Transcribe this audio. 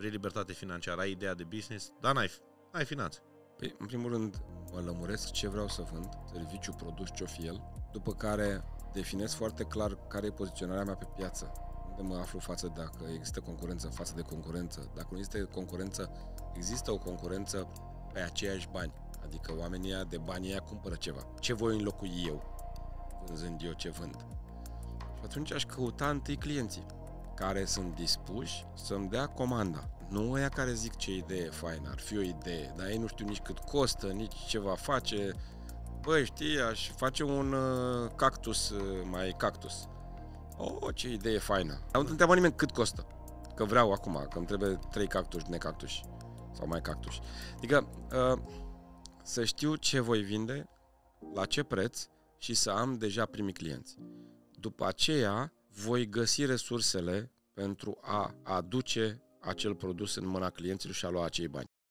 vrei libertate financiară, ai ideea de business, dar n-ai finanțe. Păi, în primul rând, mă lămuresc ce vreau să vând, serviciu, produs, ce-o fi el, după care definez foarte clar care e poziționarea mea pe piață, unde mă aflu față dacă există concurență, față de concurență. Dacă nu există concurență, există o concurență pe aceiași bani, adică oamenii ăia de banii ăia cumpără ceva. Ce voi înlocui eu, vânzând eu ce vând? Și atunci aș căuta întâi clienții care sunt dispuși să-mi dea comanda. Nu ăia care zic ce idee faină, ar fi o idee, dar ei nu știu nici cât costă, nici ce va face. Băi, știi, aș face un cactus mai cactus. Ce idee faină. Nu întreabă nimeni cât costă, că vreau acum, că îmi trebuie 3 cactuși necactuși sau mai cactuși. Adică să știu ce voi vinde, la ce preț și să am deja primii clienți. După aceea voi găsi resursele pentru a aduce acel produs în mâna clienților și a lua acei bani.